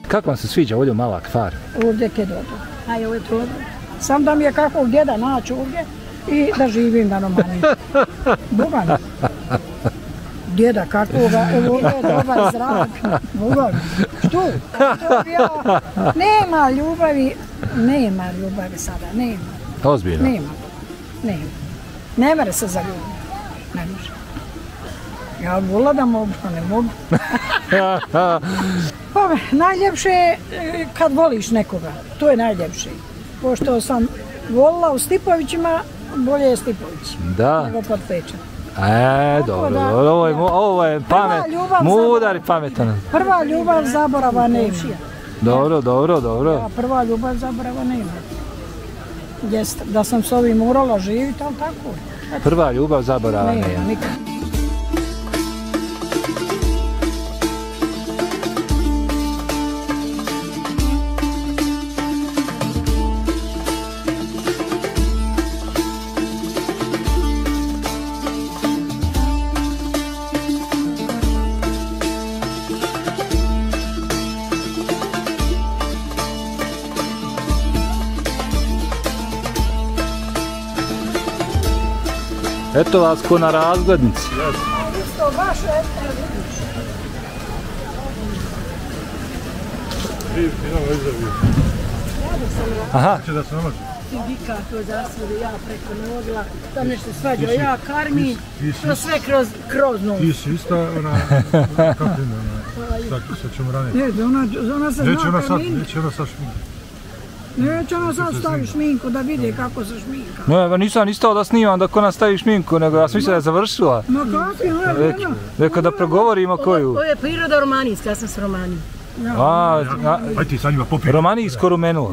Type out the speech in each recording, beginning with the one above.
Kako vam se sviđa ovdje u Malak Far? Ovdje je dobro. Aj, ovo je dobro. Sam da mi je kakvog djeda naći ovdje i da živim na Romaniji. Boga mi. Djeda kakvoga, ovdje je dobar zrak. Boga mi. Što? Nema ljubavi sada, nema. Ozbiljno? Nema. Ne mere se zaljubiti. Ne može. Ja vola da mogu, a ne mogu. Najljepše je kad voliš nekoga. To je najljepše. Pošto sam volila u Stipovićima, bolje je Stipović. Da. Nego Potpečan. Dobro. Ovo je mudar i pametan. Prva ljubav zaborava nema. Dobro. Prva ljubav zaborava nema. Da sam s ovim morala živjeti, ali tako. Prva ljubav zaborava nema. Nema, nikad. Eto vas ko na razglednici. Isto baš, vidiš. Aha. Indikator zasvode, ja preko nogla, tam nešto svađao, ja karmim, to sve kroz nogu. Ti si ista ona kaplina, sad ćemo raniti. Ne, ona se zna karmini. Neće ona sad šminka. Neće ona sad stavi šminku da vidi kako se šminka. Ne, nisam stao da snimam dok ona stavi šminku, nego ja sam mislila da je završila. Ma kakvi, ona je jedna. Rekao da progovorimo koju. Ovo je priroda romanijska, ja sam s Romanije. Ajde ti sa njima popij. Romanijsko rumenulo.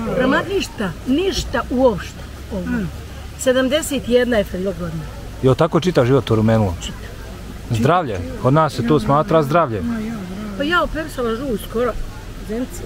Ništa uopšte. 71 je Frilo godina. Jel tako čita život u rumenulo? Čita. Zdravlje? Od nas se tu smatra zdravlje. Pa ja operisala žuvu skoro, zemci.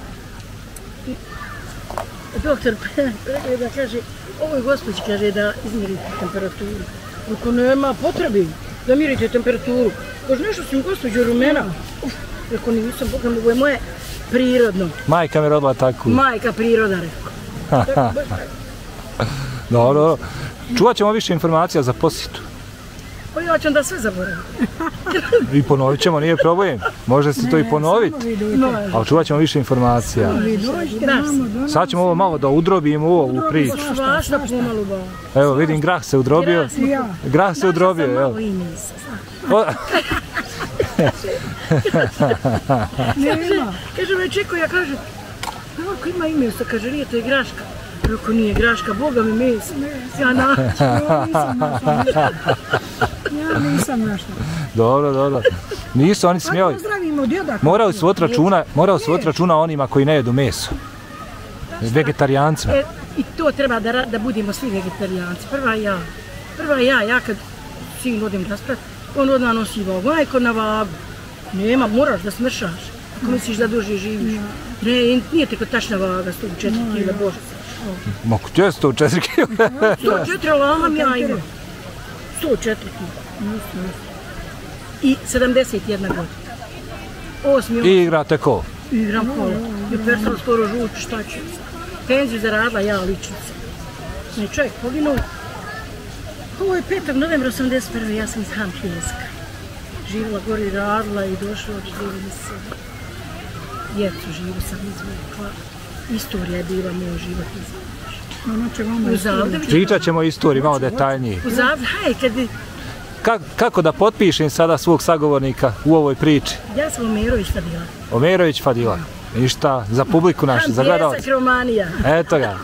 Doktor pregleda, kaže, ovoj gospođi kaže da izmjerite temperaturu. Ako nema potrebi da mirite temperaturu. Kaže, nešto si u gospođu rumena. Rekao, nisam, Boga mi, ovo je moje prirodno. Majka mi rodila tako. Majka priroda, rekao. Dobro. Čuvat ćemo više informacija za posjetu. Pa ja ću onda sve zaboraviti. I ponovit ćemo, nije problem. Može se to i ponoviti. Ali čuvat ćemo više informacija. Sad ćemo ovo malo da udrobimo u ovu priču. Svašta pomalu ba. Evo vidim, grah se udrobio. Grah se udrobio, evo. Malo i nisam. Kaže me čeko, ja kažem, ako ima ime, kaže, nije to je Graška. Ako nije Graška, Boga mi mes. Ja nisam našla. Dobro. Nisu oni smjeli. Morali su voditi računa onima koji ne jedu meso. Vegetarijancima. I to treba da budemo svi vegetarijanci. Prva ja kad sin odim raspraviti, on odmah nosi vagu. Onaj ko na vagu. Nema, moraš da smršaš. Ako misliš da duže živiš. Ne, nije te kod tačna vaga, 104 kile, Bože. Mogu te 104 kile? 104 lamam ja imam. 104 kile. I 71 godina. I igrate ko? Igram kola. I persala skoro žuti, šta ću. Penziju zaradila ja lično. Ne, čovjek poginuo. Ovo je 5. novembra 81. Ja sam iz Hampijeska. Živjela gori, radila i došla od 90. Djecu živu sam izvukla. Istorija je bila moj život izvukla. Pričat ćemo istoriju, malo detaljnije. U Zavde, kad bi... Kako da potpišem sada svog sagovornika u ovoj priči? Ja sam Omerović Fadila. Omerović Fadila. Ništa, za publiku našu, za gledalce. Hampijesak Romanija. Eto ga.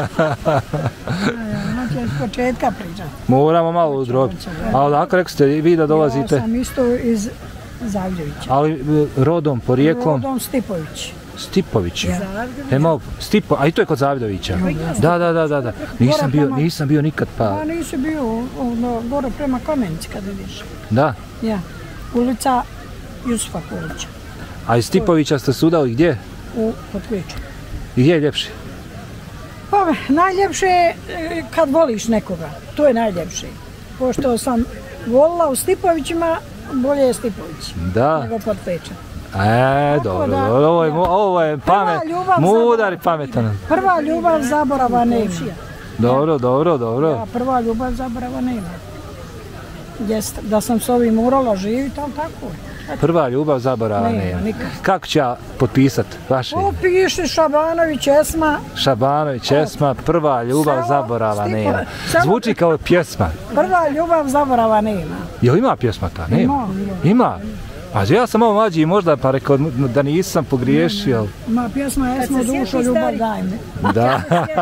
Znači, iz početka pričati. Moramo malo udrobiti. A odakle rekli ste vi da dolazite? Ja sam isto iz Zavljevića. Ali rodom, porijeklom? Rodom Stipović. Stipović? Stipo, a i to je kod Zavidovića? Da. Nisam bio nikad pa... Pa nisi bio, gore prema Kamenici kad vidiš. Da? Ja. Ulica Jusufa Kulića. A iz Stipovića ste sudali gdje? U Potpeču. I gdje je ljepše? Pa najljepše je kad voliš nekoga. To je najljepše. Pošto sam volila u Stipovićima, bolje je Stipović. Da. Nego Potpečan. Dobro, ovo je mudar i pametan. Prva ljubav zaborava nema. Dobro. Ja, prva ljubav zaborava nema. Da sam s ovim urala živjeti, ali tako je. Prva ljubav zaborava nema. Kako ću ja potpisat vaše? Piši Šabanović Esma. Šabanović Esma, prva ljubav zaborava nema. Zvuči kao pjesma. Prva ljubav zaborava nema. Jel ima pjesma ta? Nema. Ima. A ja sam malo mlađi možda pa rekao da nisam pogriješio. Ma pjesma Esmo dušo ljubav daj me. Da.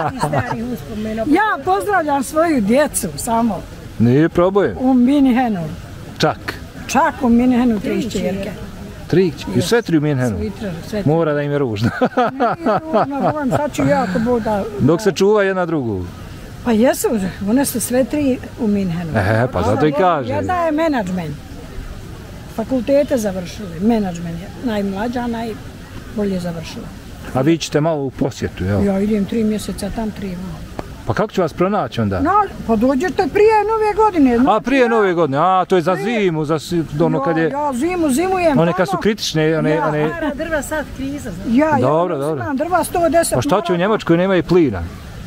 Ja pozdravljam svoju djecu samo. Nije problem. U Minhenu. Čak u Minhenu 3 čerke. 3? I sve 3 u Minhenu? Mora da im je ružno. Nije ružno, sad ću jako buda. Dok se čuva jedna drugu. Pa jesu, one su sve 3 u Minhenu. Pa zato i kaže. Jedna je menadžment. Fakultete završili, menadžment je najmlađa, najbolje završila. A vi ćete malo u posjetu, jel? Ja idem 3 mjeseca tam 3. Pa kako ću vas pronaći onda? Pa dođete prije Nove godine. A prije Nove godine, to je za zimu, za ono kad je... Ja zimujem. One kad su kritične, one... Drva sad kriza. Ja uzimam drva 110. Pa šta će u Njemačkoj, nema i plina?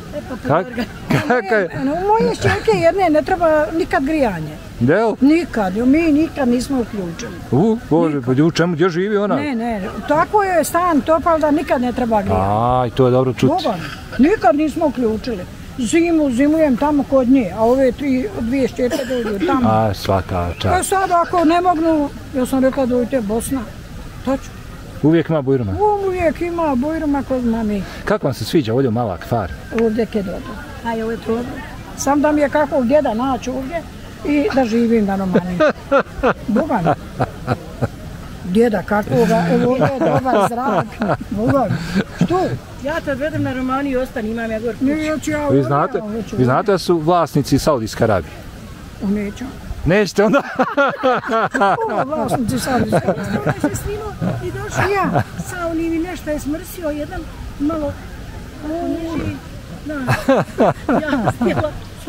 U moje šćerke jedne ne treba nikad grijanje. Del? Nikad, mi nikad nismo uključili. Bože, pa gdje živi ona? Ne, tako je stan topal da nikad ne treba grijanje. Aj, to je dobro čuti. Nikad nismo uključili. Zimujem tamo kod nje, a ove 2 šćerke dođu tamo. A, svaka čast. Pa sad ako ne mognu, ja sam rekla dojte Bosna, to ću. Uvijek ima bujruma? Uvijek ima bujruma kod mami. Kako vam se sviđa ovdje u Malak Far? Ovdje je dobro. Aj, ovo je dobro. Sam da mi je kakvog djeda naći ovdje i da živim na Romaniji. Boga mi. Djeda kakvoga, ovdje je dobar zrak. Boga mi. Što? Ja te odvedem na Romaniju i ostane, imam ja gor kuću. Vi znate da su vlasnici Saudijske Arabije? Neću. Nećete onda? Vlasnici Saudijske Arabije. I došao ja, Saudi mi nešto je smrsio, jedan malo niži. Ja stjela.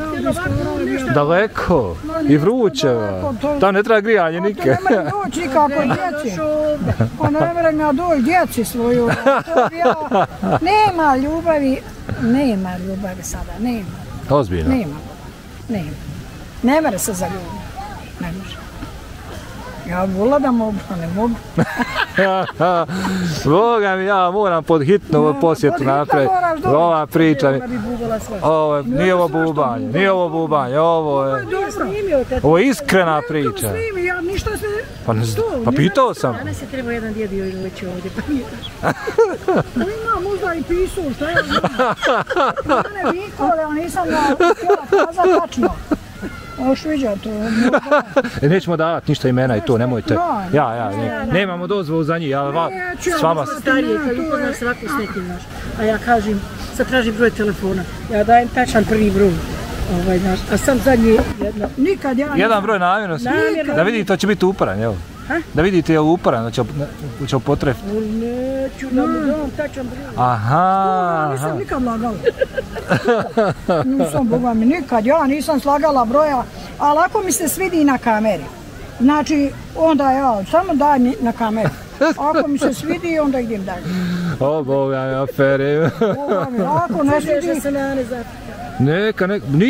Daleko i vrućeva. Tam ne treba grijanje nikad. Ne mre doći nikako djeci. Pa ne mre ga doći djeci svoju. Nema ljubavi sada, nema. Ozbiljno? Nema. Ne mre se zaljubiti. Ne može. Ja volila da mogu, a ne mogu. Boga mi, ja moram pod hitnu posjetu napraviti. Ova priča mi... Nije ovo bubanje, ovo je iskrena priča. Ja ništa se... Pa pitao sam. Danas je trebao jedan djed joj doći ovdje, pa nije ima možda i pisu, što ja znam. Mene vikole, a nisam htjela kazati tačno. Šviđa to. Nećemo davati ništa imena i to, nemojte. Nemamo dozvolu za njih, ali s vama... Starije, kad upoznaš svaku s nekim naš. A ja kažem, sad tražim broj telefona. Ja dajem tačan prvi broj. A sam zadnji jedno. Nikad ja... Jedan broj namjerno. Da vidite, to će biti uparan, jel? Da vidite je li uparan, da će potrefiti. Neću da mu dam tačan broj. Aha. Nisam nikad lagala. Nisam, Boga mi, nikad. Ja nisam slagala broja, ali ako mi se svidi na kameri, znači onda ja samo daj mi na kameri. Ako mi se svidi, onda idem dalje. O, Boga mi, aferi. Boga mi, ako ne svidi... Neka,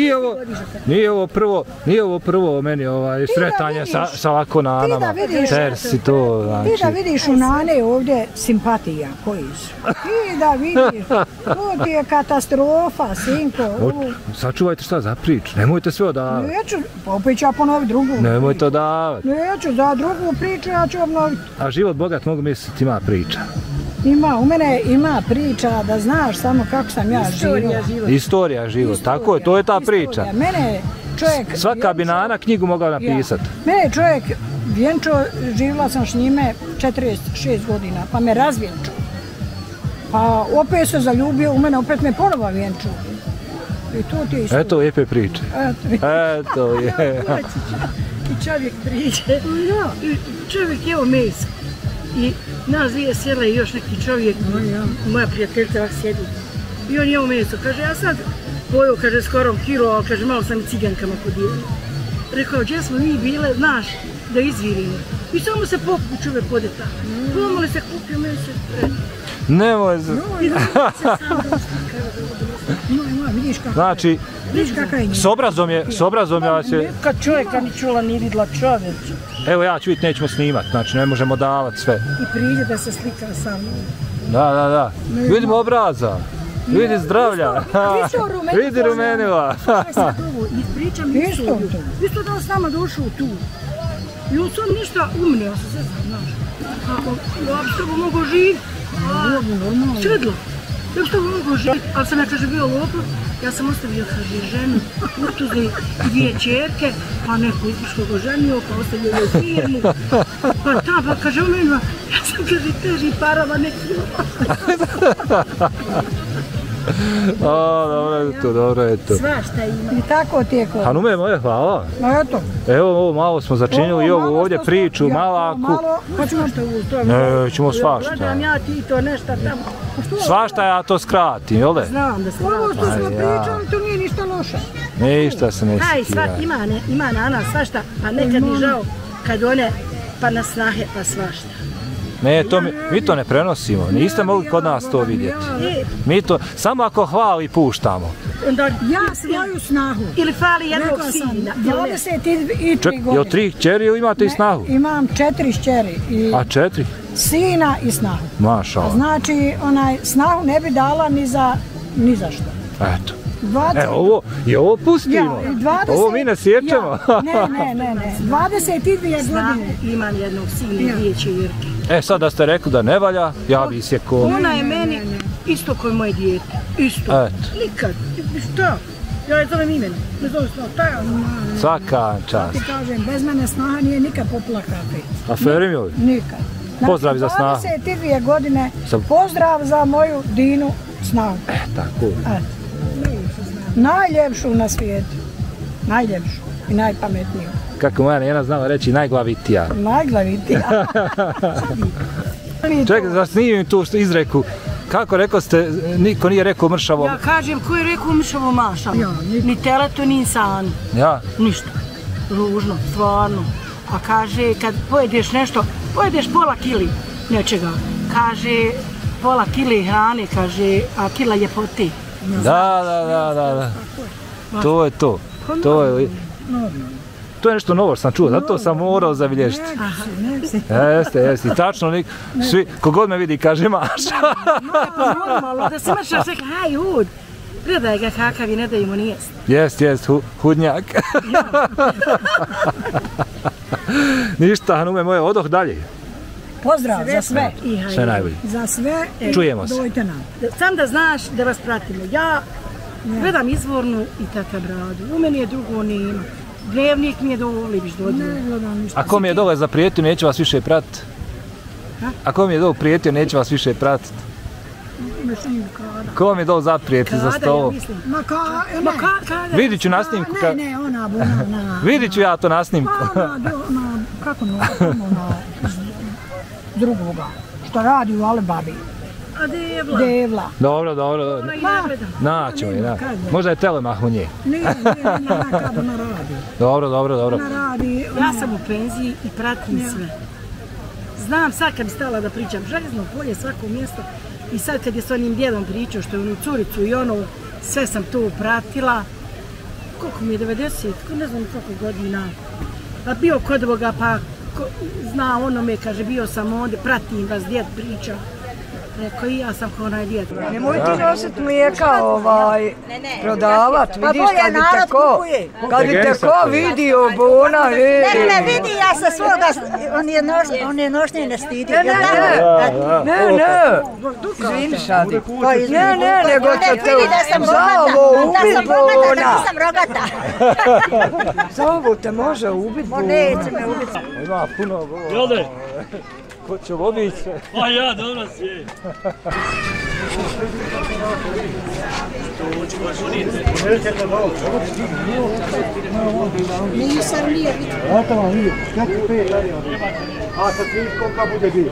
nije ovo prvo meni sretanje sa ovako nanama. Ti da vidiš u nane ovdje simpatija koji su. Ti da vidiš, to ti je katastrofa, sinko. Sačuvajte šta za priču, nemojte sve odavati. Neću, opet ću ja ponoviti drugu. Nemojte odavati. Neću, za drugu priču ja ću obnoviti. A život bogat mogu misliti ima priča. U mene ima priča da znaš samo kako sam ja živjela. Istorija život, tako je, to je ta priča. Mene čovjek... Svaka bi Nana knjigu mogla napisati. Mene čovjek vjenčao, živjela sam s njime 46 godina, pa me razvjenčao. Pa opet se zaljubio, u mene opet me ponovo vjenčao. I to ti je istorija. Eto lijepe priče. Eto je. I čovjek priče. Čovjek je meso. I nas dvije sjela i još neki čovjek, moja prijateljica ovak sjedi. I on jeo meso, kaže, ja sad pojeo, kaže, skoro kilo, ali kaže, malo sam i cigankama podijela. Rekao, gdje smo mi bile, znaš, da izvirimo. I samo se pokupi čovjek ode tako. Pomoli se kupio, meni se pred. Nemoj se... Vidiš kako Znači, s obrazom ja se... Kad čovjeka ni čula, ni vidla čovječe. Evo ja ću vidjeti, nećemo snimati, znači ne možemo davati sve. i priđe da se slika sa mnom. Da. Vidimo obraza. Vidi zdravlja. Vidi rumenila. Ispričam isto. Isto da on s nama došao tu. I on sam ništa umneo se sve znam, znaš. Kako, ja bi s tobom mogo živjeti. Sredlo. Ja bi s tobom mogo živjeti. Ali sam ja, kaže, bio lopov. Ja sam ostavio, kaže, ženu, utuzli 2 čerke, pa neko izbuško go ženio, pa ostavio joj firmu. Pa ta, pa kaže, on meni, ja sam, kaže, teži parama neki. Dobro je to. Svašta ima. I tako tijeko. Hanume moje, hvala. No eto. Evo, ovo malo smo začinili i ovu ovdje priču, malaku. Pa ćemo što u to. Nećemo svašta. Gledam ja ti to nešto tamo. Svašta ja to skratim, jel' le? Znam da se Ovo što smo pričali, to nije ništa loše. Ništa se ne Aj, skira. ima na nas svašta, pa nekad mi žao kad one pa na snahe pa svašta. Ne, mi to ne prenosimo, niste mogli kod nas to vidjeti. Mi to, samo ako hvali puštamo. Onda Ja svoju snahu. ili fali jednog Rekla sam, sina. 23 Ček, godine. jel 3 kćeri ili imate i snahu? Imam 4 kćeri i A 4? sina i snahu. Maša. Znači, snahu ne bi dala ni za što. Eto. 20... ovo pustimo. Ja, 20... Ovo mi ne sjećamo. Ne. 22 godine. Imam jednog sina i 2 čerke. Sad da ste rekli da ne valja, ja bi sjekao. Ona je meni isto kao moje dijete. Isto. Eto. Nikad. Šta? Ja je zovem imenom. Ne zovem snahu. Taj Svaka čast. Ti kažem, bez mene snaha nije nikad poplakati. Aferi mi ovi? Nikad. Pozdrav za snahu. 22 godine, pozdrav za moju Dinu snahu. Tako. Najljepšu na svijetu. Najljepšu i najpametniju. Kako moja njena znala reći, najglavitija. Najglavitija. Čekaj, da snimim tu izreku. Kako rekao ste, niko nije rekao mršavo? Ja kažem, ko je rekao mršavo mašamo? Ni teleto, ni insanu. Ja? Ništa. Ružno, stvarno. A kaže, kad pojedeš nešto, pojedeš pola kili nečega. Kaže, pola kile hrane, kaže, a kila ljepote. Da. To je to. To je nešto novo što sam čuo, zato sam morao zabilježiti. Jeste. I tačno, svi, kogod me vidi kaže Maša. Pa normalno, da se Maša rekla, haj, hud. Gledaj ga kakav i ne da mu nijest. Jest, hudnjak. Ništa, Hanume moje, odoh dalje. Pozdrav za sve. Sve najbolje. Za sve. Čujemo se. Dojte nam. Sam da znaš da vas pratimo. Ja gledam Izvornu i Tata Bradu. U meni je drugo nema. Dnevnik mi je dovoliš dodnije. Ako mi je dole zaprijetio, neće vas više pratiti. Ako mi je dole prijetio, neće vas više pratiti. Ko mi je dole zaprijetio za stolom? Kada? Vidit ću na snimku. Ne, ona. Vidit ću ja to na snimku. Kako ona drugoga, što radi u Alibabi. A Devla? Devla. Dobro. Ona i ne gledam. Naćemo je, da. Možda je Telemah u nje. Nije, kad ona radi. Dobro. Ona radi... Ja sam u penziji i pratim sve. Znam sad kad bi stala da pričam, Željezno polje, svako mjesto. I sad kad je s onim djedom pričao što je onu curicu i ono, sve sam to pratila. Koliko mi je 90, ne znam koliko godina. Pa bio kod ovoga, pa zna onome, kaže, bio sam ovdje, pratim vas, djed priča. Rekao, i ja sam kao onaj djed. Nemoj ti nosit mlijeka prodavat, vidiš kad bi te ko vidio, bona, Ne vidi, ja se svoga, on je nošnje ne stidi. Ne, izvini sad. Ne, nego će te za ovo ubit, bona. Da sam rogata. Za ovo te može ubit, bona. Neće me ubit. Ima puno govora. Ko će vodit se? A ja, dobro si. Nisam nije vidio. Eto vam vidio, skratki 5 dalje. A sa sviškom kad bude bio.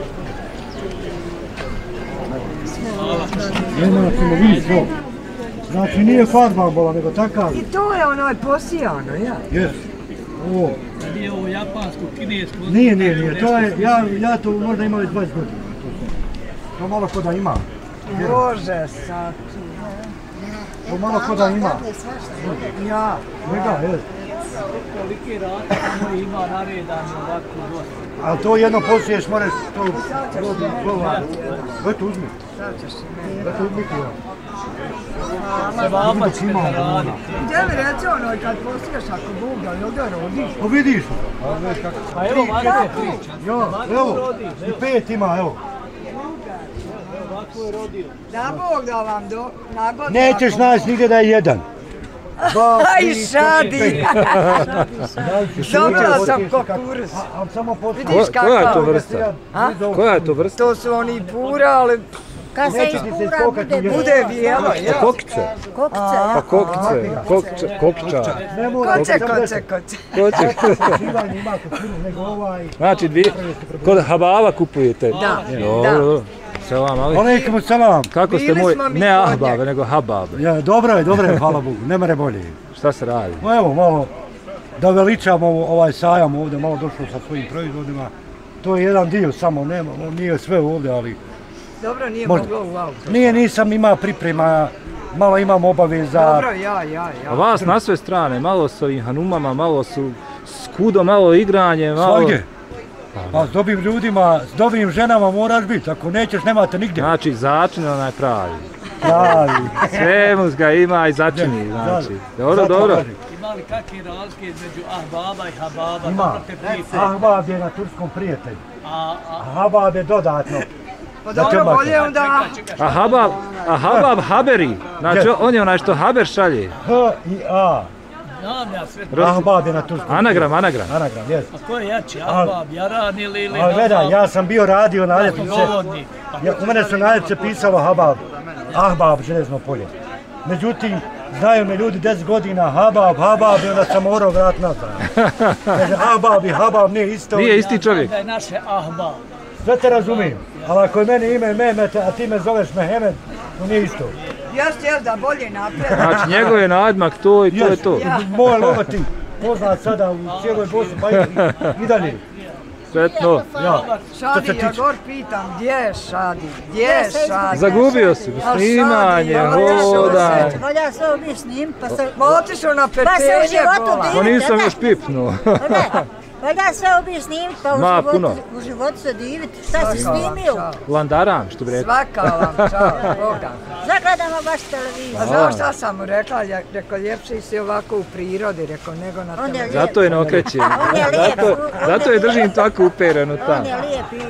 Nema ćemo vidjeti to. Znači nije farba bola, nego takav. I to je onaj posijano, ja? Jes. Ovo. Nije ovo japansko, kinesko. Nije. To je, ja to možda imao i 20 godina. To malo ko da ima. Bože, sad. To malo ko da ima. Ja. Njega, je. Koliki rad tamo ima naredan ovako dosta. A to jedno posliješ, moraš to provati. Eto, uzmi. Eto, uzmi ti ja. Se vama će da radi. Gdje mi reći ono, kad posliješ ako Bog da li ovdje rodiš? Pa vidiš. Pa evo ovako priča. Evo, i 5 ima, evo. Ovako je rodio. Da Bog da vam nagodi. Nećeš naći nigdje da je jedan. Aj, šadi. Dobila sam kukuruz. Samo posliješ. Vidiš Koja je to kako? vrsta? Koja je to vrsta? To su oni pura, ali Kad se ispura bude bijelo. Kokice. Kokice, Pa kokiča. Koče. Živanje ima kukuruz, nego ovaj. Znači, kod hababa kupujete? Da. Dobro. Selam, ali Alejkum selam. kako ste Bili moj, smo mi ne kod ahbabe, nego hababe. Ja, dobro je, hvala Bogu, ne mere bolje. Šta se radi? No evo, malo da veličamo ovaj sajam ovdje, malo došlo sa svojim proizvodima. To je jedan dio samo, nije sve ovdje, ali Dobro, nije možda. moglo u auto. Nisam ima priprema, malo imam obaveza. Dobro, ja. A vas na sve strane, malo s ovim hanumama, malo su skudo, malo igranje, malo... Svagdje. Pa s dobrim ljudima, s dobrim ženama moraš biti, ako nećeš nemate nigdje. Znači, začin onaj pravi. Pravi. Sve ga ima i začini, znači. Dobro. Ima li kakve razlike između ahbaba i hababa? Ima. Dobro te prijete. Ahbab je na turskom prijatelju, A a habab je dodatno. Pa dobro, bolje onda... A habab haberi, znači on je onaj što haber šalje. H i A. znam ja sve. Ahbab je na turskom. Anagram. Anagram, jes. A ko je jači, ahbab, jaran ili Ali gledaj, ja sam bio radio naljepnice. dovodni? U mene su naljepnice pisalo Habab. Ahbab, železno polje. Međutim, znaju me ljudi 10 godina Habab i onda sam morao vrat nazad. Kaže, Ahbab i Habab nije isto. Nije isti čovjek. Da je naše ahbab. Sve te razumijem, ali ako je meni ime Mehmet, a ti me zoveš Mehemed, to nije isto. Jel da bolje napred? Znači, njegov je nadmak to i to je to. Moj lovati poznat sada u cijeloj Bosni, pa i dalje. Sretno. Šadi, ja gor pitam, gdje je Šadi? Zagubio si, snimanje, hodanje. Volja se obi snim, pa se... Otišao na petenje bola. Pa nisam još pipnuo. Volja se obi snim, pa u životu se diviti. Šta si snimio? Landaran, što bi rekao. Svaka vam, čao, Boga. Zagledamo baš televiziju. A znaš šta sam mu rekla? Rekao, ljepši si ovako u prirodi, rekao, nego na televiziji. Zato je ne okrećen. Zato je držim tako upereno tamo. On je lijep i...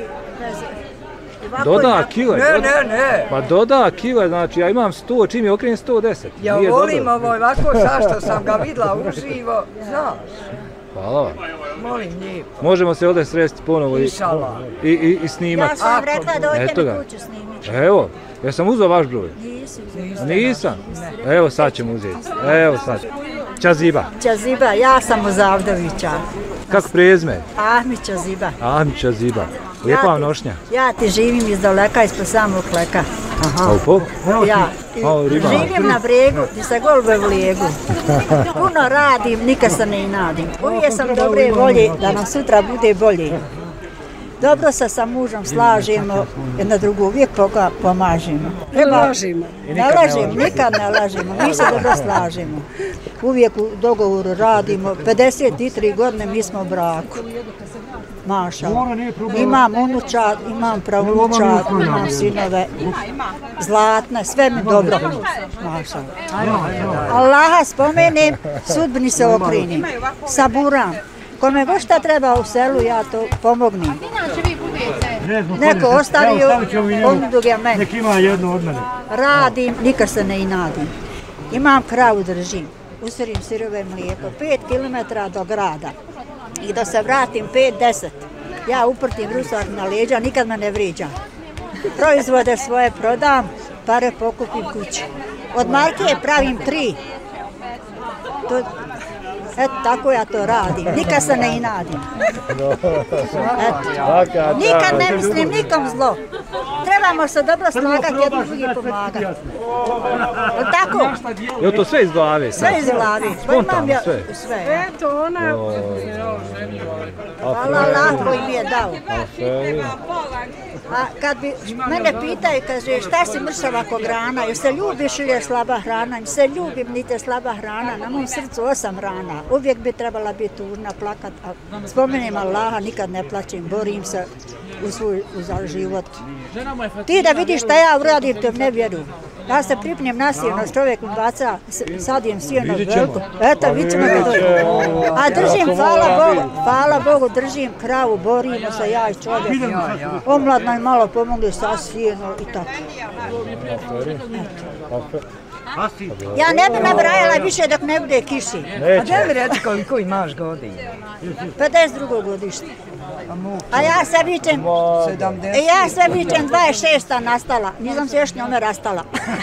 Doda kile. Ne. Pa doda kile, znači ja imam 100, čim je okrenem 110. Ja volim ovo ovako, zašto sam ga vidla uživo, znaš. Hvala vam. Molim lijepo. Možemo se ovdje sresti ponovo i snimati. Ja sam rekla dođe mi kuću snimiti. Evo, ja sam uzeo vaš broj. Nisam. Evo sad ćemo uzeti. Evo sad. Čaziba. Čaziba, ja sam uz Avdovića. Kako prezme? Ahmi Čaziba. Ahmi Čaziba. Lijepa vam nošnja. Ja ti živim iz daleka, ispod samog leka. Ja živim na bregu, gdje se golube u lijegu. Puno radim, nikad se ne inadim. Uvijek sam dobre volje, da nam sutra bude bolje. Dobro se sa mužom slažemo, jedna drugu uvijek pomažemo. Ne lažimo. Nikad ne lažimo, mi se dobro slažemo. Uvijek u dogovoru radimo, 53 godine mi smo u braku. Maša, imam unučad, imam pravunučad, imam sinove, zlatne, sve mi dobro. Maša. Allaha spomenem, sudbini se okrenim, saburam. Kome god šta treba u selu, ja to pomognem. Neko ostavio, ponudu ga meni. Nek ima jedno od mene. Radim, nikad se ne inadim. Imam kravu držim, usirim sirove mlijeko, 5 km do grada. I da se vratim 5-10. Ja uprtim rusar na leđa, nikad me ne vriđam. Proizvode svoje prodam, pare pokupim kući. Od marke pravim 3. Eto, tako ja to radim. Nikad se ne inadim. Eto. Nikad ne mislim nikom zlo. Trebamo se dobro slagati, jedno drugi pomagati. Tako? Je li to sve iz glave? Sve iz glave. Spontano sve? Sve. Eto, ona... Hvala Allah koji mi je dao. A kad bi mene pitaju, kaže, šta si mršava ko grana, jel se ljubiš ili je slaba hrana? Jel se ljubim, niti je slaba hrana, na mom srcu 8 rana. Uvijek bi trebala biti tužna, plakat, a spomenem Allaha, nikad ne plaćem, borim se u svoj život. Ti da vidiš šta ja uradim, to ne vjerujem. Ja se pripnjem na sjeno, s čovjekom baca, sadijem sjeno veliko. Eto, vidit ćemo da dođe. A držim, hvala Bogu, držim kravu, borimo se ja i čovjek. Omladno je malo pomogli sa sjeno i tako. Ja ne bi nabrajala više dok ne bude kiši. A da mi reći koliko imaš godina? 52. godište. A ja se vičem, 26. nastala, nisam se još njome rastala.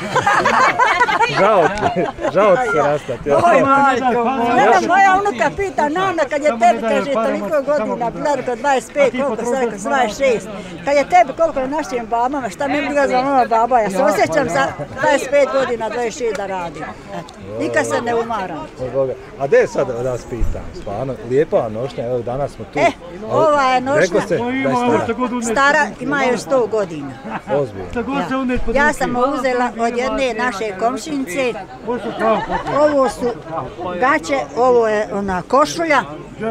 Žao ti se rastati. Oj, majko moja. Moja unuka pita, nana, kad je tebi, kaže, toliko godina, bila rekao 25, koliko se rekao, 26. Kad je tebi, koliko je našim babama, šta mi bila za mama baba, ja se osjećam za 25 godina, 26 da radim. Nikad se ne umaram. A gdje je sad da vas pitam, stvarno, lijepa nošnja, evo danas smo tu. Ova je nošnja, stara, ima još 100 godina. Ozbiljno. Ja sam uzela od jedne naše komšinice, ovo su gaće, ovo je ona košulja,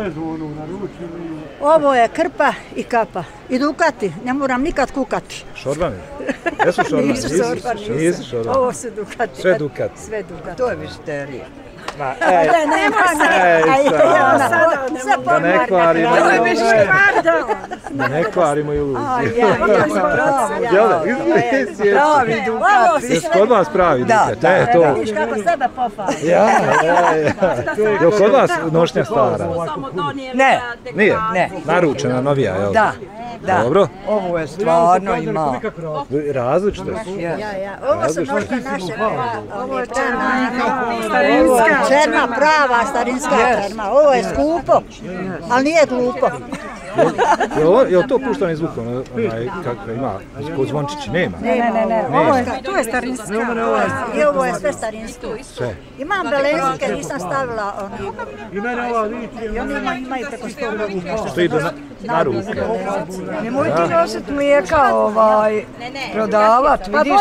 ovo je krpa i kapa. I dukati, ne moram nikad kukati. Šorbani? Jesu šorbani? Nisu šorbani. Ovo su dukati. Sve dukati. Sve dukati. To je misterija. Da ne kvarimo. Da ne kvarimo iluziju. Pravi dukat. Jesu kod vas pravi dukat? Da, vidiš kako sebe pofali. Je kod vas nošnja stara? Ne. Nije? Ne. Naručena, novija, jel? Da. Da, dobro. Ovo je stvarno ima. Različite su. Ovo su nošta naše, ovo je čerma, prava starinska čerma. Ovo je skupo, ali nije glupo. Je li to puštani zvuk, kakve ima, kod zvončići, nema? Ne. To je starinska. I ovo je sve starinsko. Imam belenzike, nisam stavila oni. I oni imaju preko 100 godina. Što idu na ruke. Nemoj ti nosit mlijeka prodavat, vidiš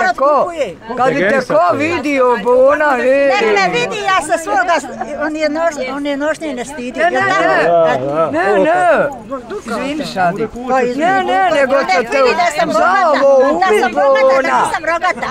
kad bi te ko vidio bona, Ne vidi, ja se svoga, on je nošnje ne stidi. Ne, izvini Šadi. Ne, nego će te za ovo ubit bona. Nisam rogata.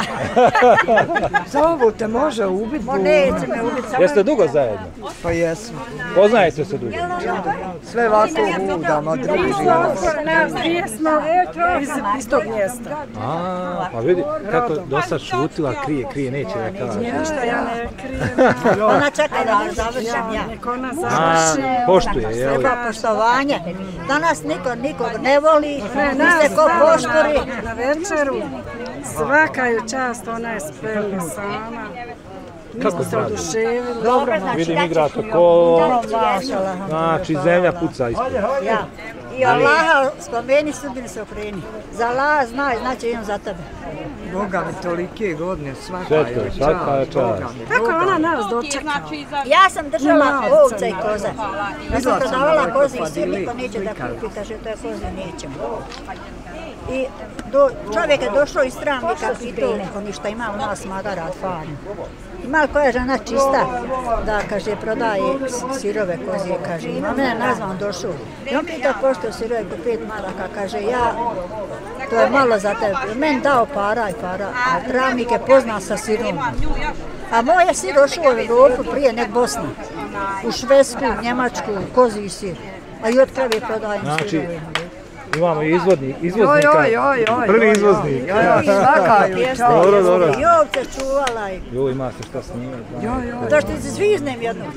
Za ovo te može ubit bona. Neće me ubit. Jeste dugo zajedno? Pa jesmo. Poznajete se dugo? Sve ovako hudamo, družimo. Dvije smo iz tog mjesta. Pa vidi kako do sad šutila, krije, neće da kaže. Ništa ja ne krijem. Ona čeka da završam ja. Nek ona završi. Poštuje, jel? Treba poštovanje. Danas nikog ne voli, niste ko poštori. Na večeru svaka je čast, ona je spremna sama. Kako se oduševili. Dobro, vidim igrate kolo, znači zemlja puca ispod. Ja. I Allaha spomeni, sudbini se okreni. Za Allaha znaj, znači imam za tebe. Boga mi tolike godine, svaka je čast. Kako ona nas dočekala? Ja sam držala ovce i koze. Ja sam prodavala koze i svi niko neće da kupi, kaže to je koze, nećemo. I čovjek je došao iz Travnika, pitao oni šta ima u nas Magarat farmu. Ima koja žena čista da, kaže, prodaje sirove kozije, kaže, ima mene nazvan došao. I on pitao pošto sirove ko 5 maraka, kaže, ja, to je malo za tebe, meni dao para i para, a Travnik je poznan sa sirom. A moj je sir došao u Evropu prije nek Bosna, u Švedsku, Njemačku, koziji sir, a i od krave prodajem sirove. Imamo izvoznika, prvi izvoznik. Svaka je čast. Dobro. I ovce čuvala. Jo, ima se šta snimati. To što ti zviznem jednog.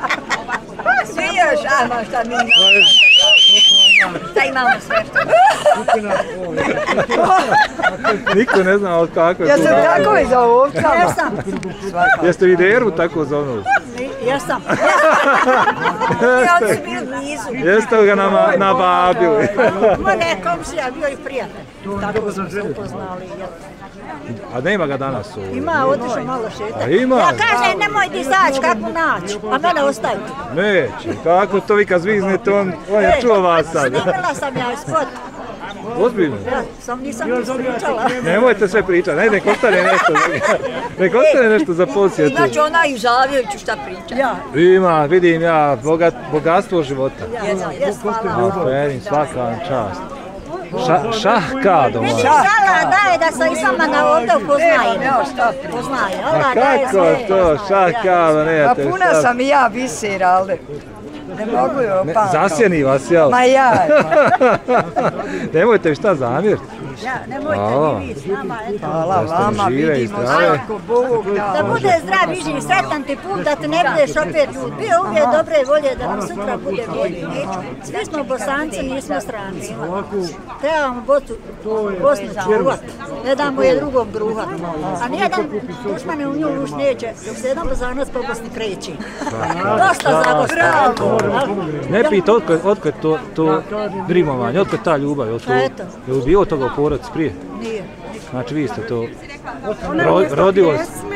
Svi još, ama šta mi imamo. Šta imamo sve što. Niko ne zna od kako je Ja tu. sam tako i za ovcama. Jesam. Jeste vi dervu tako zovnuli? Jesam. Ja sam bio blizu. Jeste ga nababili? Ma ne, komšija, bio i prijatelj. Tako smo se upoznali. A nema ga danas ovdje? Ima, otišao malo šetati. A ima? Ja kažem, nemoj ti izaći, kako naći, a mene ostaviti. Neće, kako to vi kad zviznete, on je čuo vas sad. Snimila sam ja spot. Ozbiljno? Ja sam nisam ispričala. Nemojte sve pričati, nek ostane nešto. Nek ostane nešto za posjetu. Znači ona i Žavjeviću šta priča. Ja, Ima, vidim ja, bogatstvo života. jes, hvala. Ferin, svaka vam čast. Šahkado. Meni Allah daje da se i sama na ovdje upoznajem. Poznaje, Allah daje Kako sve. to, šahkado, Pa nemate puna sam i ja visera, ali ne mogu je opamati. Zasjeni vas, jel? Ma ja. Nemojte mi šta zamjeriti. Ja, nemojte ni vi s nama, eto. Hvala Da ste vama, žive i vidimo zdrave. se ako Bog Da da. bude zdrav i živ, sretan ti put, da ti ne budeš opet ljud. Bio uvijek dobre volje da nam sutra bude bolje. Svi smo Bosanci, nismo stranci. Trebamo Bosnu čuvat, ne damo je drugom gruhat. A nijedan dušman u nju uš neće, dok se jedan Bosanac po Bosni kreći. Dosta Zagosta. Ne pijte, otko je to drimovanje, otko je ta ljubav, Eto. je li bilo toga u porodci prije? Nije. Znači vi ste to rodilo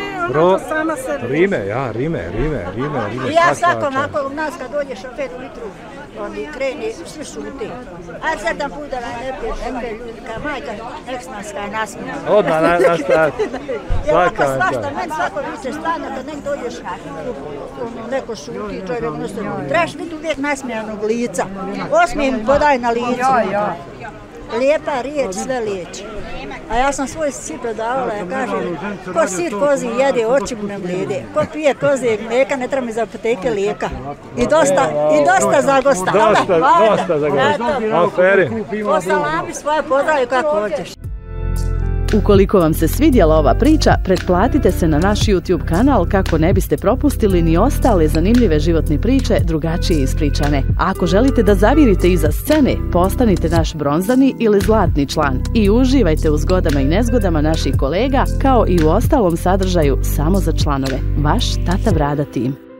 Rime. I ja svakom ako u nas kad dođeš opet ujutru, oni kreni, svi šuti. A sedam puta ne piješ, neke ljudi, kao majka, nek nas kaj nasmija. Odmah nastaviti. Jer ovako Svaka vam svašta, čast. meni svako viče stane, kad nek dođeš, neko šuti, čovjek nešto. Trebaš biti uvijek nasmijanog lica. Osmijem podaj na licu. Lijepa riječ, sve liječi. A ja sam svoj sir prodavala, ja kažem, ko sir kozi jede, oči mu ne mlijede. Ko pije kozi mlijeka, ne treba mi za apoteke lijeka. I dosta Zagosta. Dosta za gost. Aferi. Po salami svoje pozdravi kako hoćeš. Ukoliko vam se svidjela ova priča, pretplatite se na naš YouTube kanal kako ne biste propustili ni ostale zanimljive životne priče drugačije ispričane. A ako želite da zavirite iza scene, postanite naš bronzani ili zlatni član i uživajte u zgodama i nezgodama naših kolega kao i u ostalom sadržaju samo za članove. Vaš Tata Brada tim.